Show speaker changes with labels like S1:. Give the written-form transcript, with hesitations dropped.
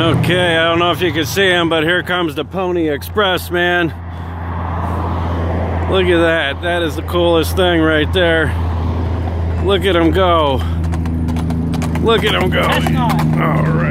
S1: Okay, I don't know if you can see him, but here comes the Pony Express, man. Look at that. That is the coolest thing right there. Look at him go. Look at him go. All right.